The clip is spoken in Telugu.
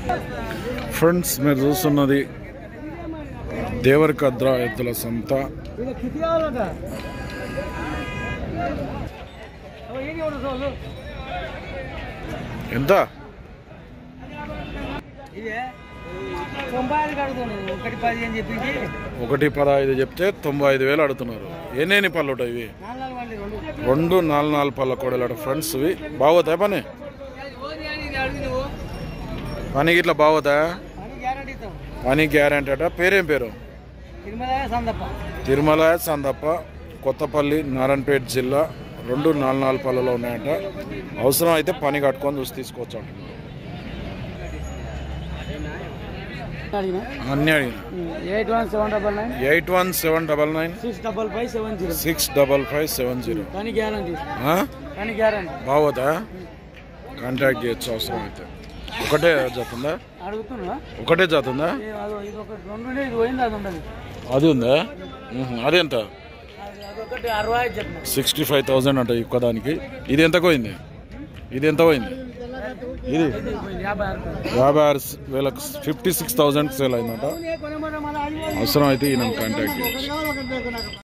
ఫ్రెండ్స్ మీరు చూస్తున్నది దేవరకద్ర ఎద్దుల సంత. ఎంత? 1,15 చెప్తే 95,000 అడుగుతున్నారు. ఎన్ని పళ్ళు ఉంటాయి ఇవి? 2 4 పళ్ళ కోడలు ఫ్రెండ్స్. ఇవి బాగోతాయి పని పనికి ఇట్లా బాగోతాయా? పని గ్యారంటీ అట. పేరేం పేరు? తిరుమల సందప్ప, కొత్తపల్లి, నారాయణపేట జిల్లా. 2 4 పళ్ళలో ఉన్నాయంట. అవసరం అయితే పని కట్టుకొని చూసి తీసుకోవచ్చు అంటున్నారు. అన్నీ అడిగిన 817999 65570. బాగోతా? కాంటాక్ట్ చేయొచ్చు అవసరం అయితే. ఒకటే జాతుందా? ఒకటే జాతుందా? అది ఉందా? అదెంత? 65,000 అంట ఒక్కదానికి. ఇది ఎంత పోయింది? ఇది ఎంత పోయింది? ఇది 56,000, 56,000 సేల్ అయిందంట. అవసరం అయితే ఈయన కాంటాక్ట్ చేయొచ్చు.